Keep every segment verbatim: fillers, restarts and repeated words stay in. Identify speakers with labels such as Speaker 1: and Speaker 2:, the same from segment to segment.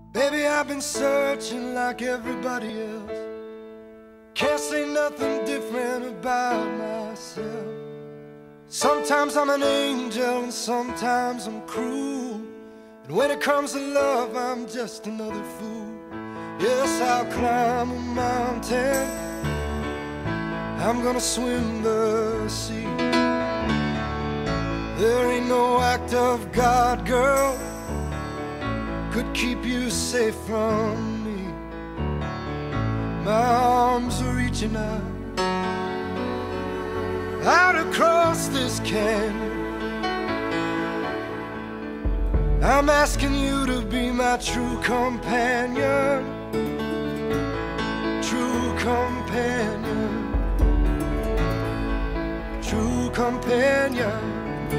Speaker 1: Baby, I've been searching like everybody else. Can't say nothing different about myself. Sometimes I'm an angel and sometimes I'm cruel. And when it comes to love, I'm just another fool. Yes, I'll climb a mountain, I'm gonna swim the sea. There ain't no act of God, girl, could keep you safe from me. My arms are reaching out, out across this canyon. I'm asking you to be my true companion, true companion, true companion.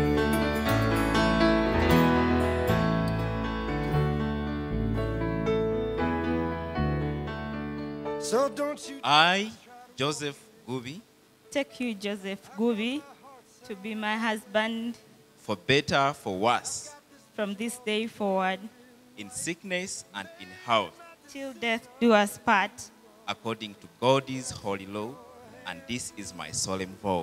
Speaker 1: So don't you
Speaker 2: I, Joseph Gubi,
Speaker 3: take you, Joseph Gubi, to be my husband
Speaker 2: for better, for worse,
Speaker 3: from this day forward,
Speaker 2: in sickness and in health,
Speaker 3: till death do us part.
Speaker 2: according to God's holy law, and this is my solemn vow.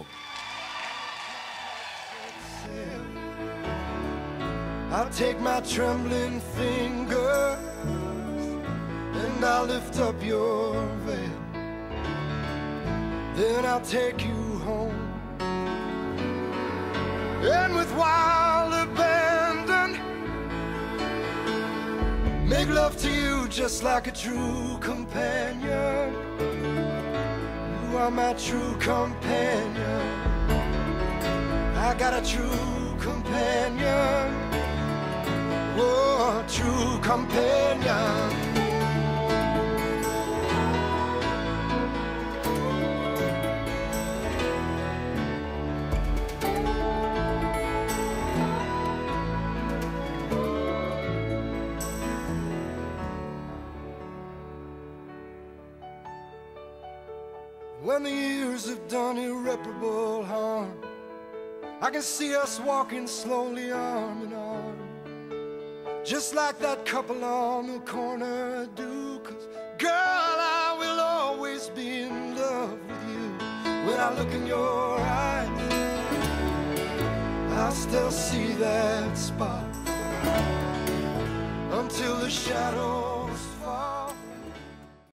Speaker 1: I'll take my trembling fingers and I'll lift up your veil. Then I'll take you home, and with wild abandon make love to you just like a true companion. You are my true companion. I got a true companion. Oh, true companion. When the years have done irreparable harm, I can see us walking slowly arm in arm, just like that couple on the corner do. 'Cause girl, I will always be in love with you. When I look in your eyes, I still see that spot until the shadow